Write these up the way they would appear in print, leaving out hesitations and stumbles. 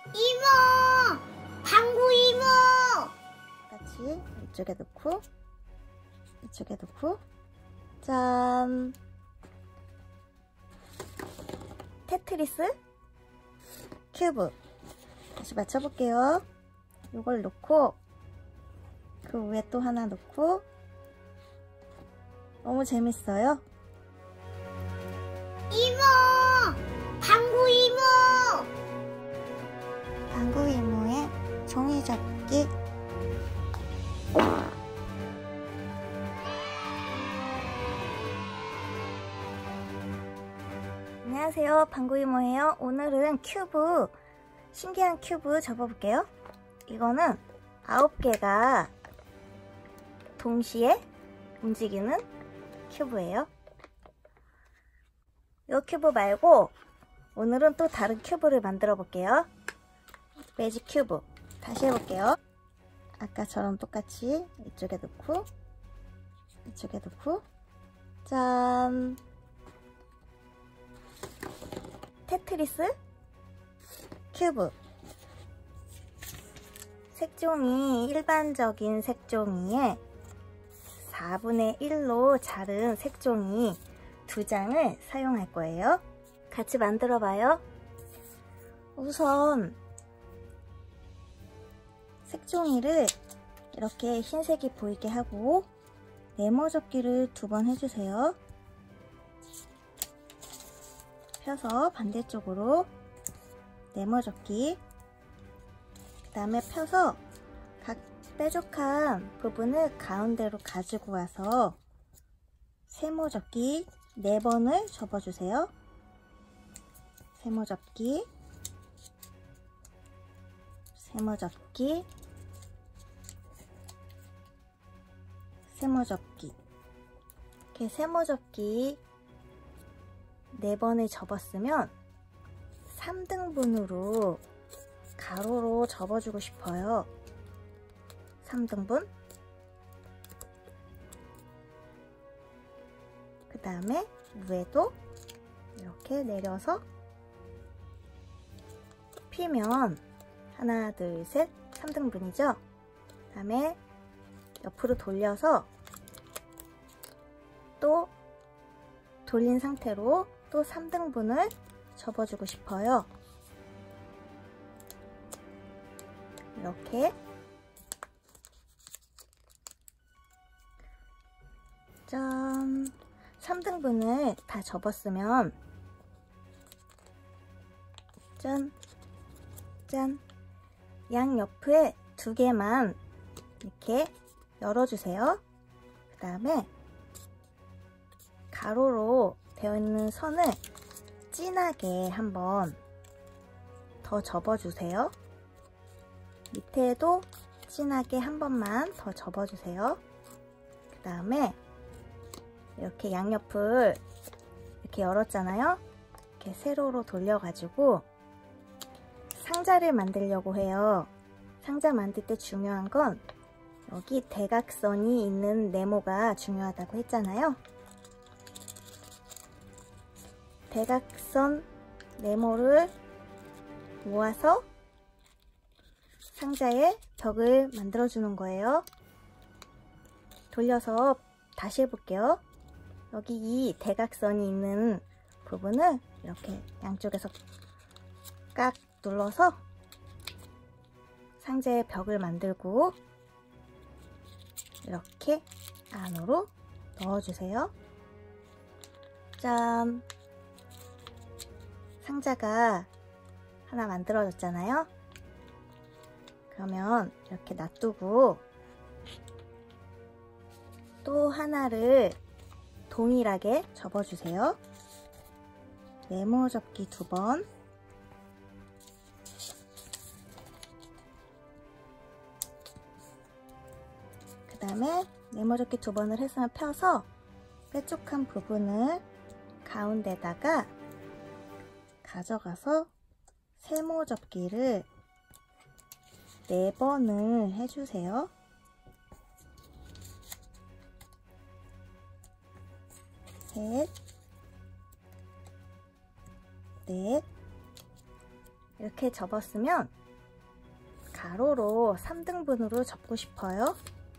이모! 방구 이모! 같이 이쪽에 놓고 이쪽에 놓고 짠! 테트리스 큐브 다시 맞춰볼게요. 이걸 놓고 그 위에 또 하나 놓고 너무 재밌어요. 이모! 방구 이모! 방구 이모의 종이 접기. 안녕하세요, 방구 이모예요. 오늘은 큐브, 신기한 큐브 접어볼게요. 이거는 9개가 동시에 움직이는 큐브예요. 이 큐브 말고 오늘은 또 다른 큐브를 만들어 볼게요. 매직 큐브 다시 해볼게요. 아까처럼 똑같이 이쪽에 놓고 이쪽에 놓고 짠! 테트리스 큐브. 색종이 일반적인 색종이에 4분의 1로 자른 색종이 2장을 사용할 거예요. 같이 만들어 봐요. 우선 색종이를 이렇게 흰색이 보이게 하고 네모 접기를 2번 해주세요. 펴서 반대쪽으로 네모 접기, 그 다음에 펴서 각 뾰족한 부분을 가운데로 가지고 와서 세모 접기 4번을 접어주세요. 세모 접기, 세모 접기, 세모 접기. 이렇게 세모 접기 4번을 접었으면 3등분으로 가로로 접어주고 싶어요. 3등분. 그 다음에 위에도 이렇게 내려서 피면 하나, 둘, 셋, 3등분이죠. 그 다음에 옆으로 돌려서 또 돌린 상태로 또 3등분을 접어주고 싶어요. 이렇게 짠! 3등분을 다 접었으면 짠! 짠! 양옆에 2개만 이렇게 열어주세요. 그 다음에 가로로 되어 있는 선을 진하게 한번 더 접어주세요. 밑에도 진하게 한 번만 더 접어주세요. 그 다음에 이렇게 양옆을 이렇게 열었잖아요. 이렇게 세로로 돌려가지고 상자를 만들려고 해요. 상자 만들 때 중요한 건 여기 대각선이 있는 네모가 중요하다고 했잖아요. 대각선 네모를 모아서 상자에 벽을 만들어 주는 거예요. 돌려서 다시 해볼게요. 여기 이 대각선이 있는 부분을 이렇게 양쪽에서 깍 눌러서 상자에 벽을 만들고 이렇게 안으로 넣어주세요. 짠! 상자가 하나 만들어졌잖아요. 그러면 이렇게 놔두고 또 하나를 동일하게 접어주세요. 네모 접기 2번, 그 다음에 네모 접기 2번을 했으면 펴서 뾰족한 부분을 가운데다가 가져가서 세모 접기를 4번을 해주세요. 셋, 넷, 이렇게 접었으면 가로로 3등분으로 접고 싶어요.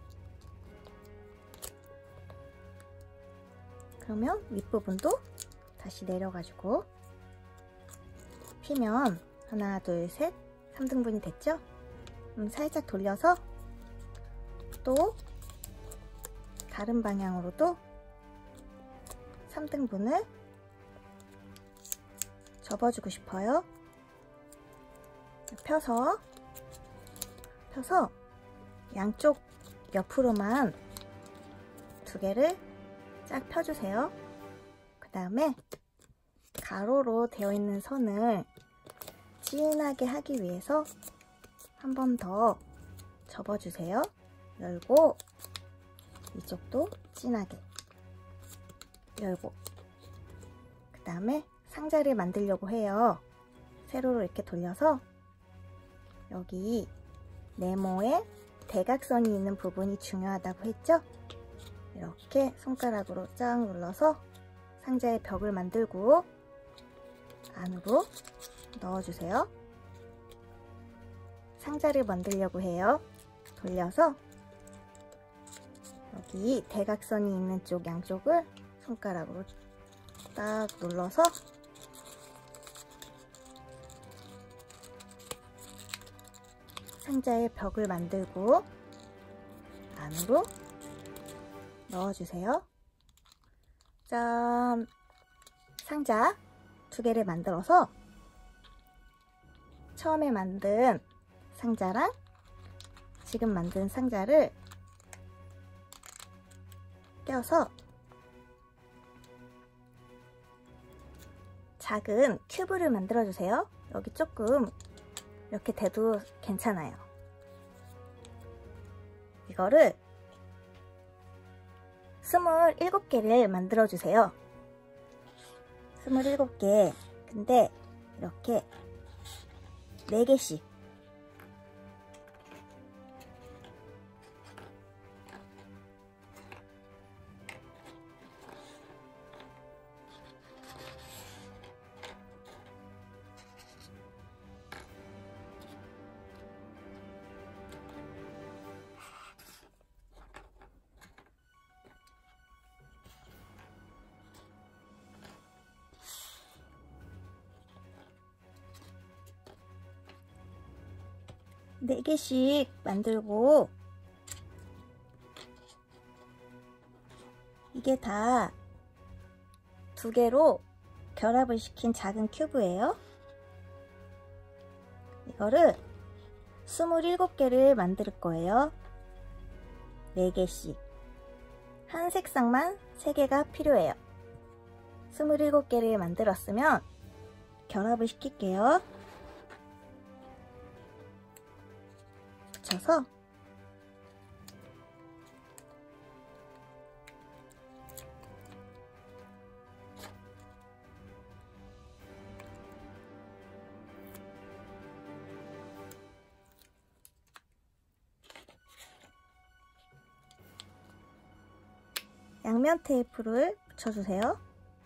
그러면 윗부분도 다시 내려가지고 피면 하나, 둘, 셋, 3등분이 됐죠? 살짝 돌려서 또 다른 방향으로도 3등분을 접어주고 싶어요. 펴서 양쪽 옆으로만 두 개를 쫙 펴주세요. 그 다음에 가로로 되어 있는 선을 진하게 하기 위해서 한 번 더 접어주세요. 열고 이쪽도 진하게 열고, 그 다음에 상자를 만들려고 해요. 세로로 이렇게 돌려서 여기 네모에 대각선이 있는 부분이 중요하다고 했죠? 이렇게 손가락으로 쫙 눌러서 상자의 벽을 만들고 안으로 넣어주세요. 상자를 만들려고 해요. 돌려서 여기 대각선이 있는 쪽 양쪽을 손가락으로 딱 눌러서 상자의 벽을 만들고 안으로 넣어주세요. 짠! 상자 두 개를 만들어서 처음에 만든 상자랑 지금 만든 상자를 껴서 작은 큐브를 만들어 주세요. 여기 조금 이렇게 돼도 괜찮아요. 이거를 27개를 만들어 주세요. 27개. 근데 이렇게 4개씩 만들고, 이게 다 2개로 결합을 시킨 작은 큐브예요. 이거를 27개를 만들 거예요. 4개씩. 한 색상만 3개가 필요해요. 27개를 만들었으면 결합을 시킬게요. 붙여서 양면 테이프를 붙여주세요.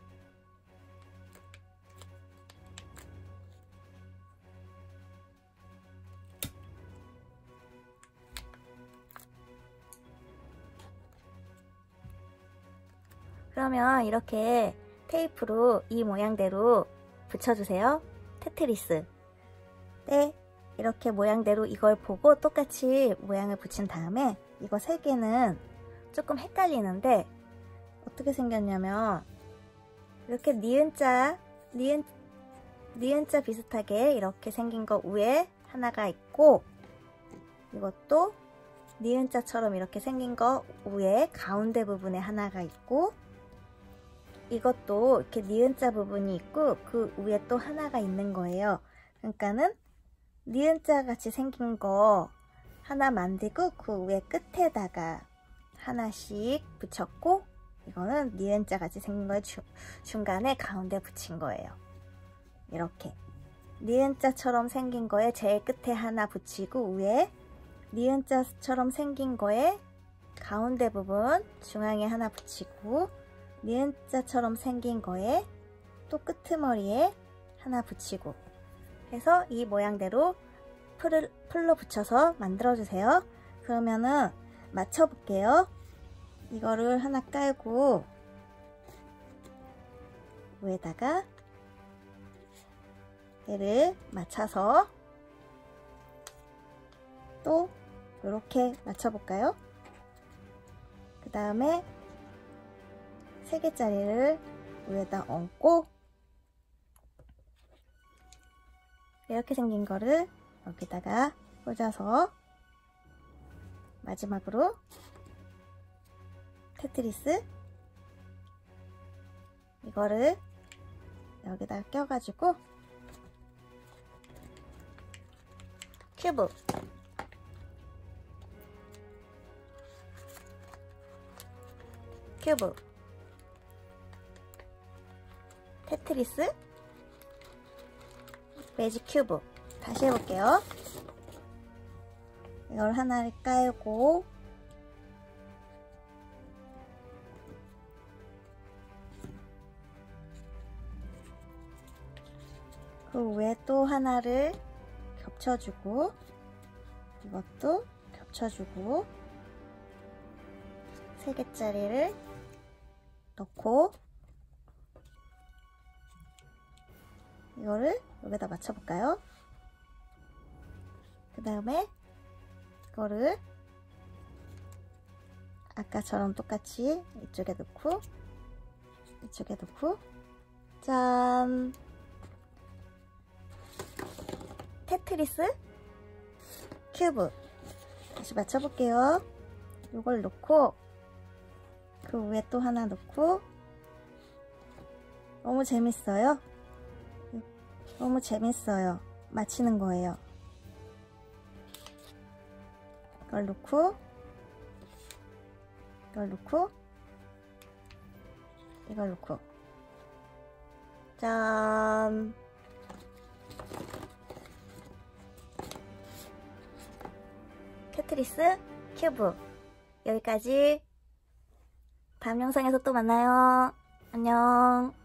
그러면 이렇게 테이프로 이 모양대로 붙여주세요. 테트리스. 네, 이렇게 모양대로 이걸 보고 똑같이 모양을 붙인 다음에 이거 3개는 조금 헷갈리는데 어떻게 생겼냐면 이렇게 니은자 비슷하게 이렇게 생긴 거 위에 하나가 있고, 이것도 니은자처럼 이렇게 생긴 거 위에 가운데 부분에 하나가 있고, 이것도 이렇게 니은자 부분이 있고 그 위에 또 하나가 있는 거예요. 그러니까는 니은자 같이 생긴 거 하나 만들고 그 위에 끝에다가 하나씩 붙였고, 이거는 니은자 같이 생긴 걸 중간에 가운데 붙인 거예요. 이렇게 니은자처럼 생긴 거에 제일 끝에 하나 붙이고, 위에 니은자처럼 생긴 거에 가운데 부분 중앙에 하나 붙이고, 니은자처럼 생긴 거에 또 끄트머리에 하나 붙이고, 해서 이 모양대로 풀로 붙여서 만들어주세요. 그러면은 맞춰볼게요. 이거를 하나 깔고 위에다가 얘를 맞춰서 또 이렇게 맞춰볼까요? 그 다음에 3개짜리를 위에다 얹고 이렇게 생긴 거를 여기다가 꽂아서 마지막으로 테트리스 이거를 여기다 껴가지고 큐브 테트리스 매직 큐브 다시 해볼게요. 이걸 하나를 깔고 그 위에 또 하나를 겹쳐주고 이것도 겹쳐주고 3개짜리를 넣고 이거를 여기다 맞춰볼까요? 그 다음에 이거를 아까처럼 똑같이 이쪽에 넣고 이쪽에 넣고 짠! 테트리스 큐브 다시 맞춰볼게요. 이걸 넣고 그 위에 또 하나 넣고 너무 재밌어요. 너무 재밌어요. 맞히는 거예요. 이걸 넣고 이걸 넣고 이걸 넣고 짠! 테트리스 큐브 여기까지. 다음 영상에서 또 만나요. 안녕.